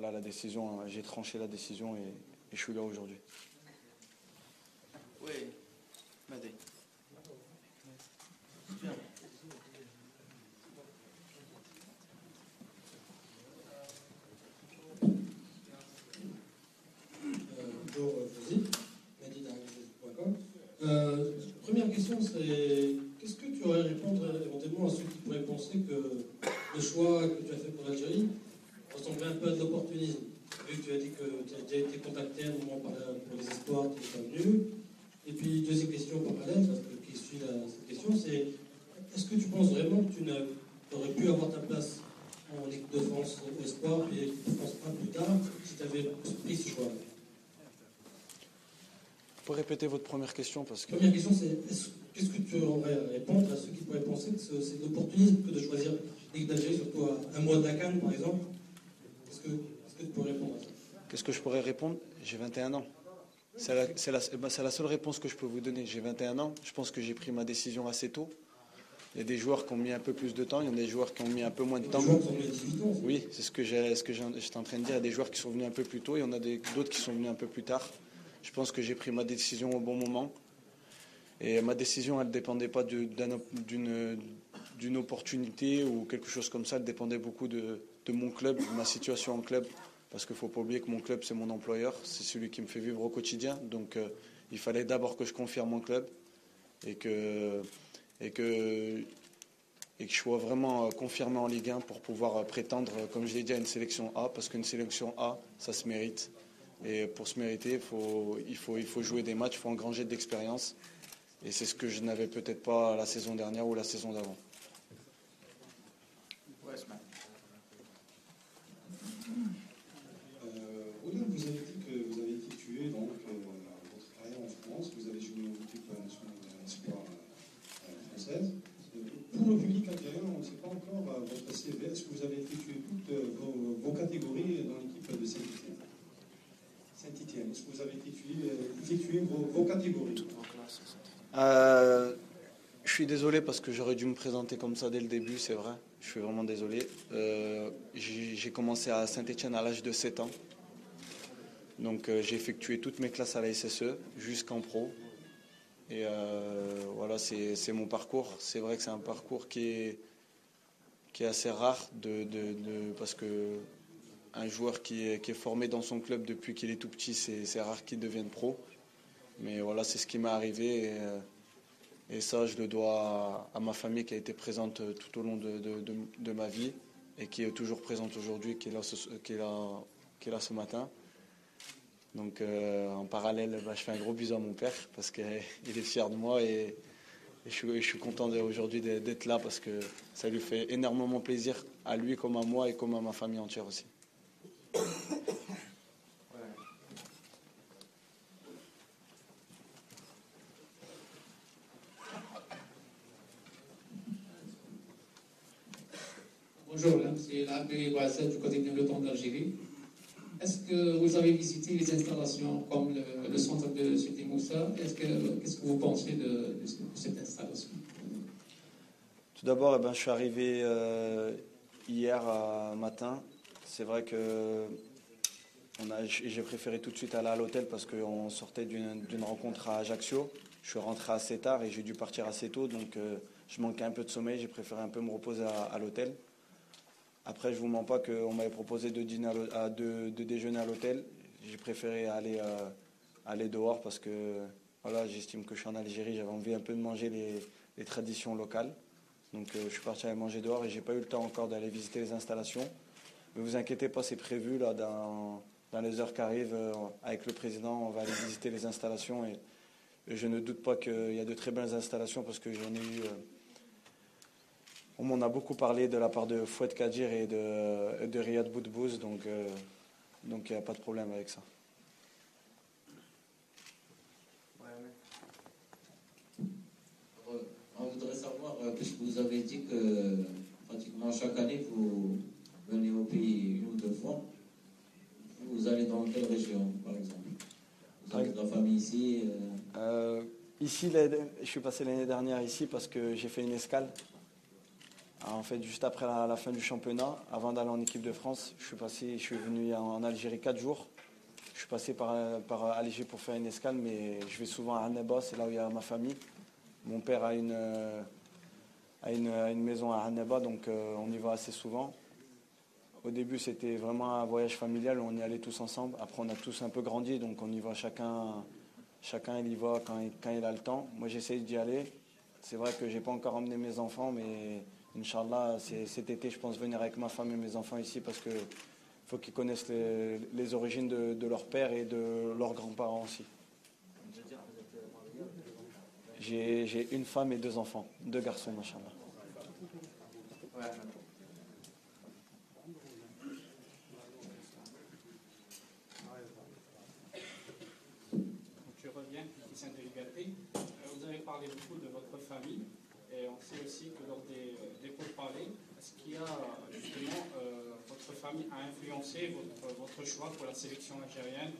voilà, la décision, j'ai tranché la décision et je suis là aujourd'hui. Oui, Madé. Bonjour Fosy, Mehdi d'Argentine.com. Première question, c'est qu'est-ce que tu aurais à répondre éventuellement à ceux qui pourraient penser que le choix que tu as fait pour l'Algérie ressemblait un peu à de l'opportunisme? Vu que tu as dit que tu as déjà été contacté à un moment pour les espoirs, tu n'es pas venu. Et puis, deuxième question parallèle, parce que qui suit cette question, c'est est-ce que tu penses vraiment que tu aurais pu avoir ta place en équipe de France au espoir, puis équipe de France 1 plus tard, si tu avais pris ce choix? Vous pouvez répéter votre première question parce que... Première question, c'est qu'est-ce que tu aurais à répondre à ceux qui pourraient penser que c'est de l'opportunisme que de choisir l'équipe d'Algérie, surtout à un mois de la CAN, par exemple? Est-ce que tu pourrais répondre à ça? Qu'est-ce que je pourrais répondre? J'ai 21 ans. C'est la seule réponse que je peux vous donner. J'ai 21 ans. Je pense que j'ai pris ma décision assez tôt. Il y a des joueurs qui ont mis un peu plus de temps. Il y en a des joueurs qui ont mis un peu moins de temps. Des joueurs qui ont mis 18 ans. Oui, c'est ce que j'étais en train de dire. Il y a des joueurs qui sont venus un peu plus tôt. Il y en a d'autres qui sont venus un peu plus tard. Je pense que j'ai pris ma décision au bon moment. Et ma décision, elle ne dépendait pas d'une opportunité ou quelque chose comme ça. Elle dépendait beaucoup de mon club, de ma situation en club. Parce qu'il ne faut pas oublier que mon club, c'est mon employeur. C'est celui qui me fait vivre au quotidien. Donc, il fallait d'abord que je confirme mon club et que je sois vraiment confirmé en Ligue 1 pour pouvoir prétendre, comme je l'ai dit, à une sélection A. Parce qu'une sélection A, ça se mérite. Et pour se mériter, il faut jouer des matchs, il faut engranger de l'expérience. Et c'est ce que je n'avais peut-être pas la saison dernière ou la saison d'avant. William, vous avez dit que vous avez effectué donc, votre carrière en France, vous avez joué en équipe nationale espoir française. Pour le public algérien, on ne sait pas encore votre CV. Est-ce que vous avez effectué toutes vos catégories dans l'équipe de Saint-Étienne? Saint-Étienne, est-ce que vous avez effectué vos catégories? Je suis désolé parce que j'aurais dû me présenter comme ça dès le début, c'est vrai. Je suis vraiment désolé. J'ai commencé à Saint-Étienne à l'âge de 7 ans. Donc j'ai effectué toutes mes classes à la SSE jusqu'en pro. Et voilà, c'est mon parcours. C'est vrai que c'est un parcours qui est assez rare parce que un joueur qui est formé dans son club depuis qu'il est tout petit, c'est rare qu'il devienne pro. Mais voilà, c'est ce qui m'est arrivé. Et ça, je le dois à ma famille qui a été présente tout au long de ma vie et qui est toujours présente aujourd'hui, qui est là ce matin. Donc en parallèle, je fais un gros bisou à mon père parce qu'il est fier de moi et je suis content aujourd'hui d'être là parce que ça lui fait énormément plaisir à lui comme à moi et comme à ma famille entière aussi. Bonjour, c'est l'abbé Boisset du côté de l'OTAN d'Algérie. Est-ce que vous avez visité les installations comme le centre de Sidi Moussa? Qu'est-ce que vous pensez de cette installation? Tout d'abord, je suis arrivé hier matin. C'est vrai que j'ai préféré tout de suite aller à l'hôtel parce qu'on sortait d'une rencontre à Ajaccio. Je suis rentré assez tard et j'ai dû partir assez tôt, donc je manquais un peu de sommeil. J'ai préféré un peu me reposer à l'hôtel. Après, je ne vous mens pas qu'on m'avait proposé de déjeuner à l'hôtel. J'ai préféré aller dehors parce que voilà, j'estime que je suis en Algérie. J'avais envie un peu de manger les traditions locales. Donc je suis parti aller manger dehors et je n'ai pas eu le temps encore d'aller visiter les installations. Ne vous inquiétez pas, c'est prévu là, dans les heures qui arrivent. Avec le président, on va aller visiter les installations. Et je ne doute pas qu'il y a de très belles installations parce que j'en ai eu... On m'en a beaucoup parlé de la part de Fouad Kadir et de Riyad Boudbouz, donc il n'y a pas de problème avec ça. On voudrait savoir, puisque vous avez dit que pratiquement chaque année vous venez au pays une ou deux fois, vous allez dans quelle région par exemple? Vous avez de la famille ici? Ici, je suis passé l'année dernière ici parce que j'ai fait une escale. En fait, juste après la fin du championnat, avant d'aller en équipe de France, je suis venu en Algérie 4 jours. Je suis passé par Alger pour faire une escale, mais je vais souvent à Annaba, c'est là où il y a ma famille. Mon père a une maison à Annaba, donc on y va assez souvent. Au début, c'était vraiment un voyage familial, on y allait tous ensemble. Après, on a tous un peu grandi, donc on y va chacun il y va quand il a le temps. Moi, j'essaye d'y aller. C'est vrai que je n'ai pas encore emmené mes enfants, mais Inch'Allah, cet été, je pense venir avec ma femme et mes enfants ici parce qu'il faut qu'ils connaissent les origines de leur père et de leurs grands-parents aussi. J'ai une femme et 2 enfants, 2 garçons, Inch'Allah. Je reviens, Christian de Liberté. Vous avez parlé beaucoup de votre famille et on sait aussi que lors des pourparlers, est-ce qu'il y a justement votre famille a influencé votre choix pour la sélection algérienne?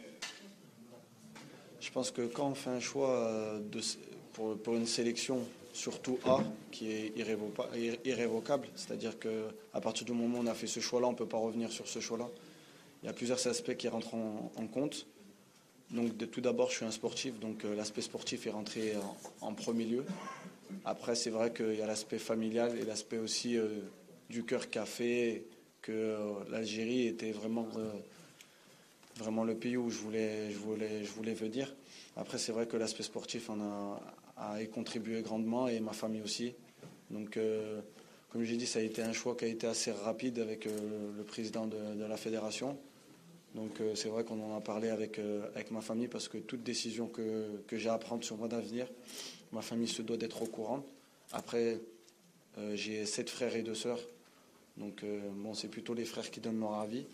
Je pense que quand on fait un choix pour une sélection, surtout A, qui est irrévocable, c'est-à-dire qu'à partir du moment où on a fait ce choix-là, on ne peut pas revenir sur ce choix-là. Il y a plusieurs aspects qui rentrent en compte. Donc tout d'abord, je suis un sportif, donc l'aspect sportif est rentré en premier lieu. Après, c'est vrai qu'il y a l'aspect familial et l'aspect aussi du cœur qui a fait que l'Algérie était vraiment le pays où je voulais venir. Après, c'est vrai que l'aspect sportif a contribué grandement et ma famille aussi. Donc, comme j'ai dit, ça a été un choix qui a été assez rapide avec le président de la fédération. Donc, c'est vrai qu'on en a parlé avec ma famille parce que toute décision que j'ai à prendre sur mon avenir, ma famille se doit d'être au courant. Après, j'ai 7 frères et 2 sœurs. Donc, c'est plutôt les frères qui donnent leur avis.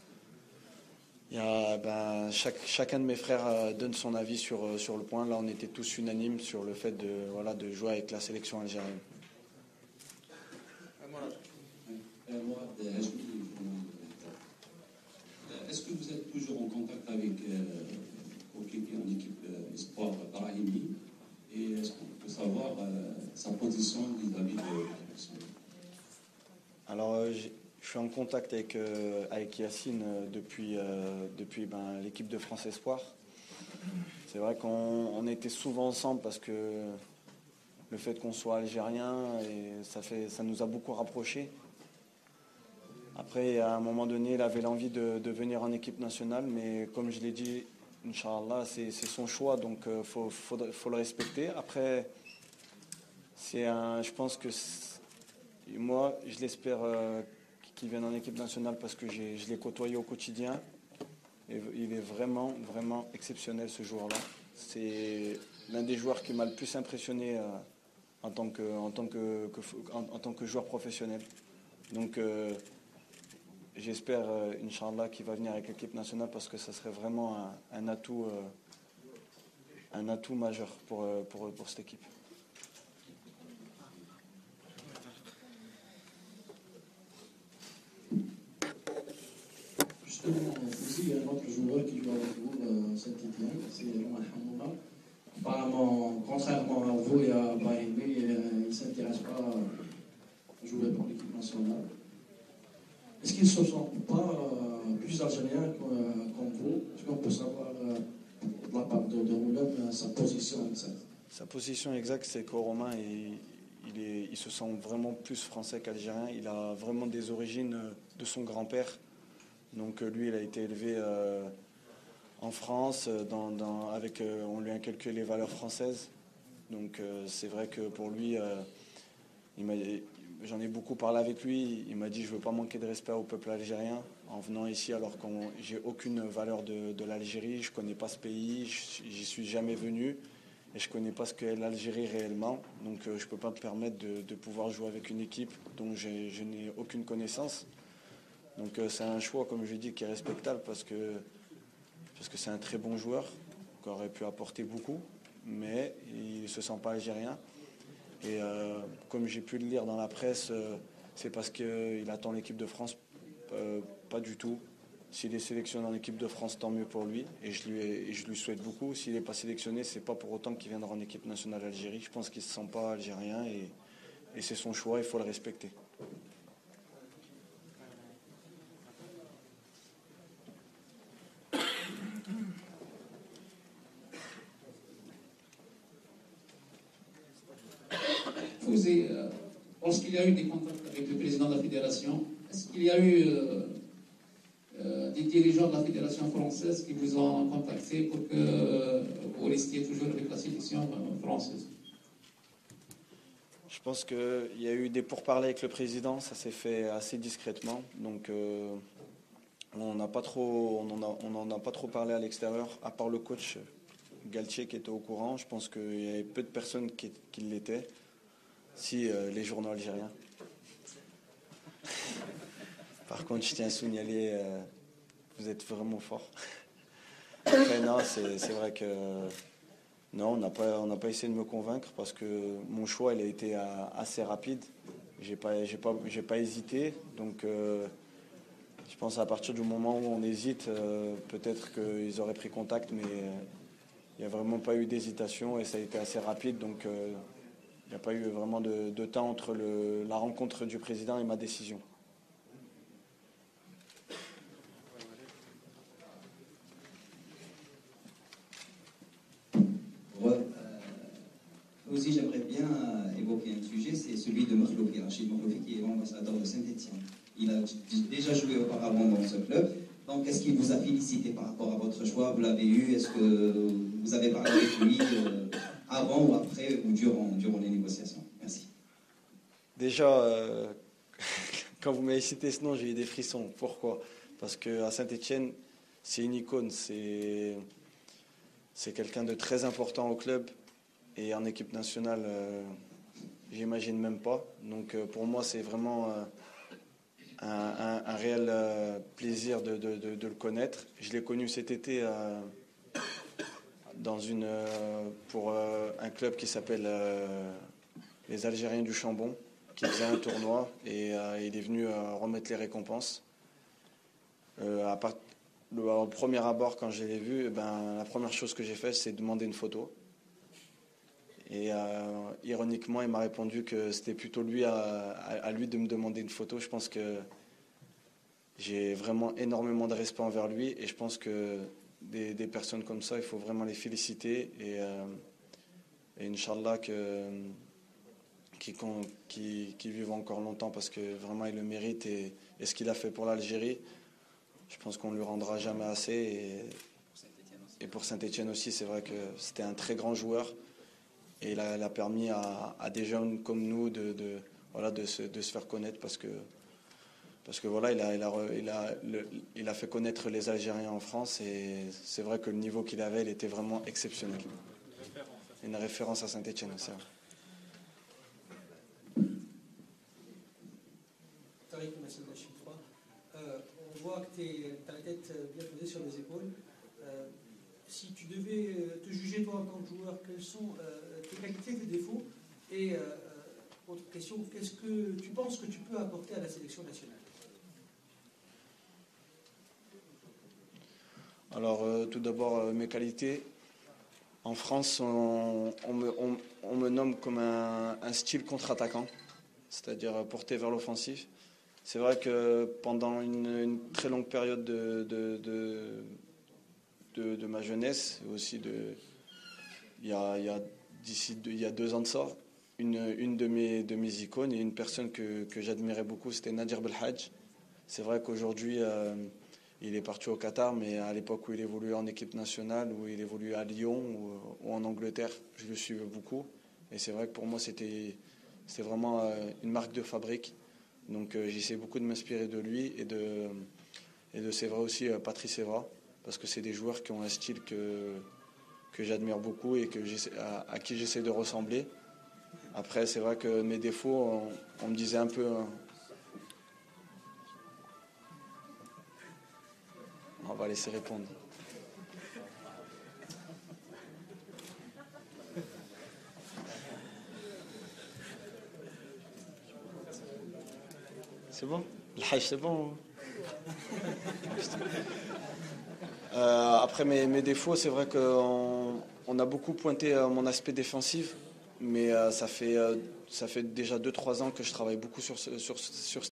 Chacun de mes frères donne son avis sur le point. Là, on était tous unanimes sur le fait de jouer avec la sélection algérienne. Est-ce que vous êtes toujours en contact avec coéquipier en équipe espoir Brahimi? Et est-ce qu'on peut savoir sa position vis-à-vis de l'équipe? Alors, je suis en contact avec Yacine depuis l'équipe de France Espoir. C'est vrai qu'on était souvent ensemble parce que le fait qu'on soit algérien, ça nous a beaucoup rapprochés. Après, à un moment donné, il avait l'envie de venir en équipe nationale, mais comme je l'ai dit, Inch'Allah, c'est son choix, donc il faut le respecter. Après, je pense que moi, je l'espère qu'il vienne en équipe nationale parce que je l'ai côtoyé au quotidien. Et il est vraiment, vraiment exceptionnel, ce joueur-là. C'est l'un des joueurs qui m'a le plus impressionné en tant que joueur professionnel. Donc, j'espère, Inch'Allah, qu'il va venir avec l'équipe nationale parce que ça serait vraiment un atout majeur pour cette équipe. Justement, aussi, il y a un autre joueur qui joue avec vous cet été, c'est Romain Hamouna. Apparemment, contrairement à vous et à Brahimi, il ne s'intéresse pas à jouer pour l'équipe nationale. Est-ce qu'il ne se sent pas plus algérien comme vous? Est-ce qu'on peut savoir de la part de Romain sa position exacte? Sa position exacte, c'est que Romain, il se sent vraiment plus français qu'algérien. Il a vraiment des origines de son grand-père. Donc lui, il a été élevé en France, on lui a inculqué les valeurs françaises. Donc c'est vrai que pour lui, j'en ai beaucoup parlé avec lui. Il m'a dit, je ne veux pas manquer de respect au peuple algérien en venant ici alors que j'ai aucune valeur de l'Algérie. Je ne connais pas ce pays, j'y suis jamais venu et je ne connais pas ce qu'est l'Algérie réellement. Donc je ne peux pas me permettre de pouvoir jouer avec une équipe dont je n'ai aucune connaissance. Donc c'est un choix, comme je dis, qui est respectable parce que c'est un très bon joueur qui aurait pu apporter beaucoup, mais il ne se sent pas algérien. Et comme j'ai pu le lire dans la presse, c'est parce qu'il attend l'équipe de France. Pas du tout. S'il est sélectionné en équipe de France, tant mieux pour lui. Et je lui souhaite beaucoup. S'il n'est pas sélectionné, c'est pas pour autant qu'il viendra en équipe nationale d'Algérie. Je pense qu'il ne se sent pas algérien et et c'est son choix, il faut le respecter. Lorsqu'il y a eu des contacts avec le président de la fédération, est-ce qu'il y a eu des dirigeants de la fédération française qui vous ont contacté pour que vous restiez toujours avec la sélection française? Je pense qu'il y a eu des pourparlers avec le président, ça s'est fait assez discrètement, donc on n'en a pas trop parlé à l'extérieur, à part le coach Galtier qui était au courant. Je pense qu'il y avait peu de personnes qui l'étaient, si les journaux algériens. Par contre, je tiens à signaler, vous êtes vraiment fort. Après, non, c'est vrai que non, on n'a pas essayé de me convaincre parce que mon choix, il a été assez rapide. J'ai pas hésité, donc je pense à partir du moment où on hésite, peut-être qu'ils auraient pris contact, mais il n'y a vraiment pas eu d'hésitation et ça a été assez rapide, donc il n'y a pas eu vraiment de temps entre la rencontre du président et ma décision. Aussi, j'aimerais bien évoquer un sujet, c'est celui de Makhloufi, Rachid Makhloufi, qui est l'ambassadeur de Saint-Etienne. Il a déjà joué auparavant dans ce club. Donc, est-ce qu'il vous a félicité par rapport à votre choix? Vous l'avez eu? Est-ce que vous avez parlé avec lui avant ou après ou durant les négociations? Merci. Déjà, quand vous m'avez cité ce nom, j'ai eu des frissons. Pourquoi? Parce qu'à Saint-Etienne, c'est une icône. C'est quelqu'un de très important au club. Et en équipe nationale, j'imagine même pas. Donc pour moi, c'est vraiment un réel plaisir de le connaître. Je l'ai connu cet été pour un club qui s'appelle les Algériens du Chambon, qui faisait un tournoi et il est venu remettre les récompenses. Au premier abord, quand je l'ai vu, la première chose que j'ai fait, c'est demander une photo. Et ironiquement, il m'a répondu que c'était plutôt lui à lui de me demander une photo. Je pense que j'ai vraiment énormément de respect envers lui et je pense que des personnes comme ça, il faut vraiment les féliciter et Inch'Allah qu'ils vivent encore longtemps parce que vraiment il le mérite et ce qu'il a fait pour l'Algérie, je pense qu'on ne lui rendra jamais assez. Et pour Saint-Etienne aussi, c'est vrai que c'était un très grand joueur. Et il a permis à des jeunes comme nous de se faire connaître parce que voilà, il a fait connaître les Algériens en France et c'est vrai que le niveau qu'il avait, il était vraiment exceptionnel. Une référence à Saint-Etienne, c'est vrai. Tariq Massoud Hachim 3. On voit que tu as la tête bien posée sur les épaules. Si tu devais te juger toi en tant que joueur, quelles sont tes qualités, tes défauts? Et autre question, qu'est-ce que tu penses que tu peux apporter à la sélection nationale? Alors tout d'abord mes qualités. En France, on me nomme comme un style contre-attaquant, c'est-à-dire porté vers l'offensif. C'est vrai que pendant une très longue période de ma jeunesse, aussi il y a 2 ans de ça, une de mes icônes et une personne que j'admirais beaucoup, c'était Nadir Belhadj. C'est vrai qu'aujourd'hui, il est parti au Qatar, mais à l'époque où il évoluait en équipe nationale, où il évoluait à Lyon ou en Angleterre, je le suivais beaucoup. Et c'est vrai que pour moi, c'était vraiment une marque de fabrique. Donc j'essaie beaucoup de m'inspirer de lui et de c'est vrai aussi Patrice Evra, parce que c'est des joueurs qui ont un style que j'admire beaucoup et à qui j'essaie de ressembler. Après, c'est vrai que mes défauts, on me disait un peu... On va laisser répondre. C'est bon? Le hajj, c'est bon? Après mes défauts, c'est vrai qu'on a beaucoup pointé mon aspect défensif. Mais ça fait déjà 2-3 ans que je travaille beaucoup sur